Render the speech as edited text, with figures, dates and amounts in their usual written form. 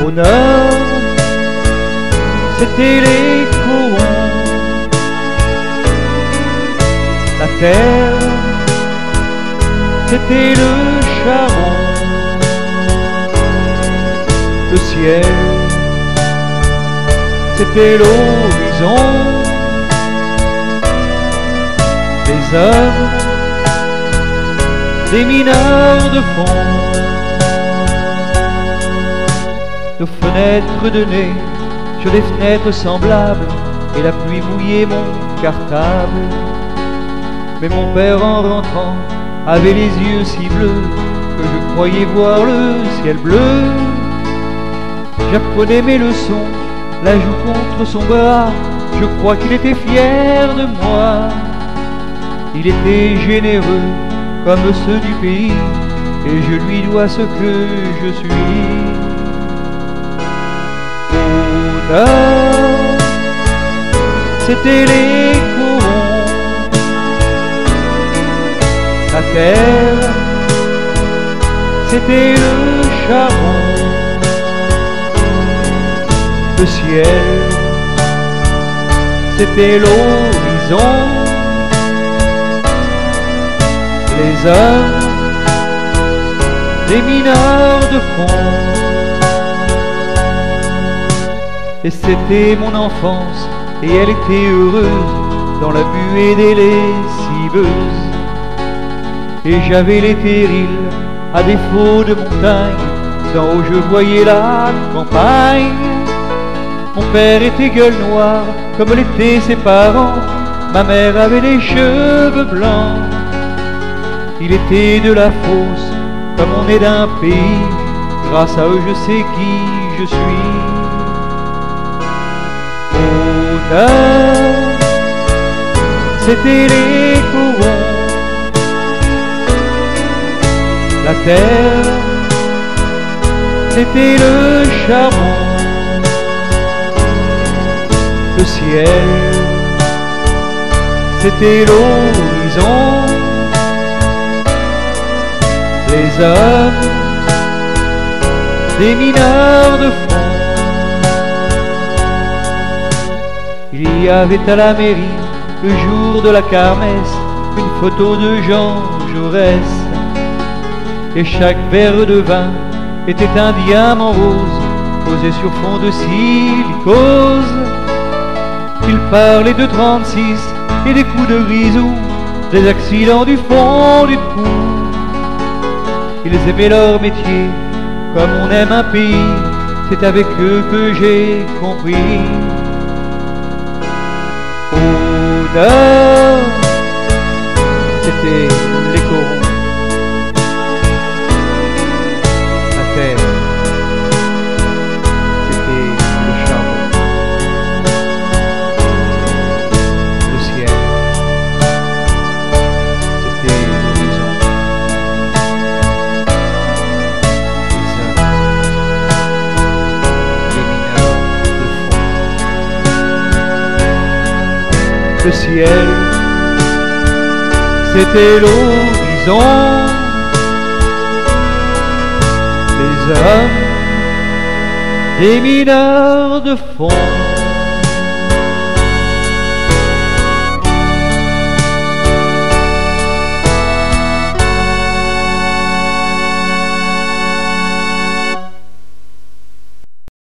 Au nord, c'était les corons. La terre, c'était le charbon. Le ciel, c'était l'horizon. Les hommes, des mineurs de fond. Nos fenêtres de nez sur des fenêtres semblables, et la pluie mouillait mon cartable. Mais mon père en rentrant avait les yeux si bleus que je croyais voir le ciel bleu. J'apprenais mes leçons, la joue contre son bras, je crois qu'il était fier de moi. Il était généreux comme ceux du pays, et je lui dois ce que je suis. Au nord, c'était les corons. La terre, c'était le charbon. Le ciel, c'était l'horizon. Les hommes, des mineurs de fond. Et c'était mon enfance, et elle était heureuse dans la buée des lessiveuses. Et j'avais les périls, à défaut de montagne, d'en haut je voyais la campagne. Mon père était gueule noire, comme l'étaient ses parents. Ma mère avait les cheveux blancs. Il était de la fosse, comme on est d'un pays. Grâce à eux je sais qui je suis. Au nord, c'était les corons. La terre, c'était le charbon. Le ciel, c'était l'horizon. Les hommes, des mineurs de fond. Il y avait à la mairie, le jour de la kermesse, une photo de Jean Jaurès. Et chaque verre de vin était un diamant rose, posé sur fond de silicose. Il parlait de 36 et des coups de grisou, des accidents du fond du trou. Ils aimaient leur métier comme on aime un pays, c'est avec eux que j'ai compris. Au nord, c'était les corons. La terre, c'était le charbon. Le ciel, c'était l'horizon. Le ciel, c'était l'horizon. Les hommes, des mineurs de fond.